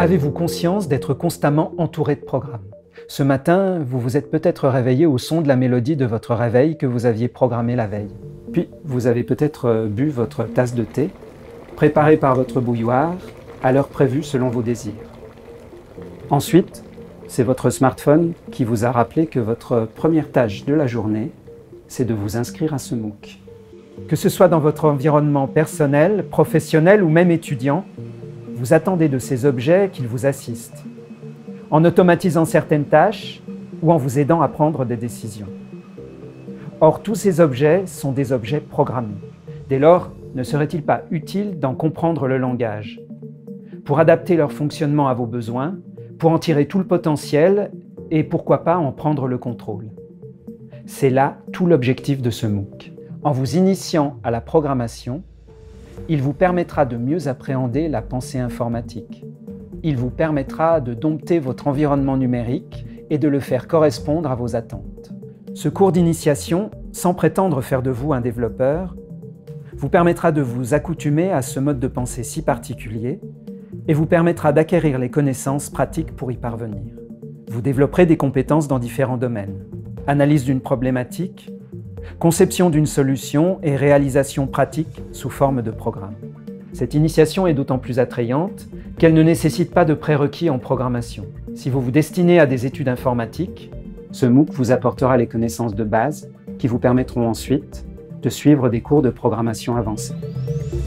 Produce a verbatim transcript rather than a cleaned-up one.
Avez-vous conscience d'être constamment entouré de programmes? Ce matin, vous vous êtes peut-être réveillé au son de la mélodie de votre réveil que vous aviez programmé la veille. Puis, vous avez peut-être bu votre tasse de thé, préparée par votre bouilloire, à l'heure prévue selon vos désirs. Ensuite, c'est votre smartphone qui vous a rappelé que votre première tâche de la journée, c'est de vous inscrire à ce MOOC. Que ce soit dans votre environnement personnel, professionnel ou même étudiant, vous attendez de ces objets qu'ils vous assistent, en automatisant certaines tâches ou en vous aidant à prendre des décisions. Or, tous ces objets sont des objets programmés. Dès lors, ne serait-il pas utile d'en comprendre le langage, pour adapter leur fonctionnement à vos besoins, pour en tirer tout le potentiel et pourquoi pas en prendre le contrôle? C'est là tout l'objectif de ce MOOC. En vous initiant à la programmation, il vous permettra de mieux appréhender la pensée informatique. Il vous permettra de dompter votre environnement numérique et de le faire correspondre à vos attentes. Ce cours d'initiation, sans prétendre faire de vous un développeur, vous permettra de vous accoutumer à ce mode de pensée si particulier et vous permettra d'acquérir les connaissances pratiques pour y parvenir. Vous développerez des compétences dans différents domaines. Analyse d'une problématique, conception d'une solution et réalisation pratique sous forme de programme. Cette initiation est d'autant plus attrayante qu'elle ne nécessite pas de prérequis en programmation. Si vous vous destinez à des études informatiques, ce MOOC vous apportera les connaissances de base qui vous permettront ensuite de suivre des cours de programmation avancés.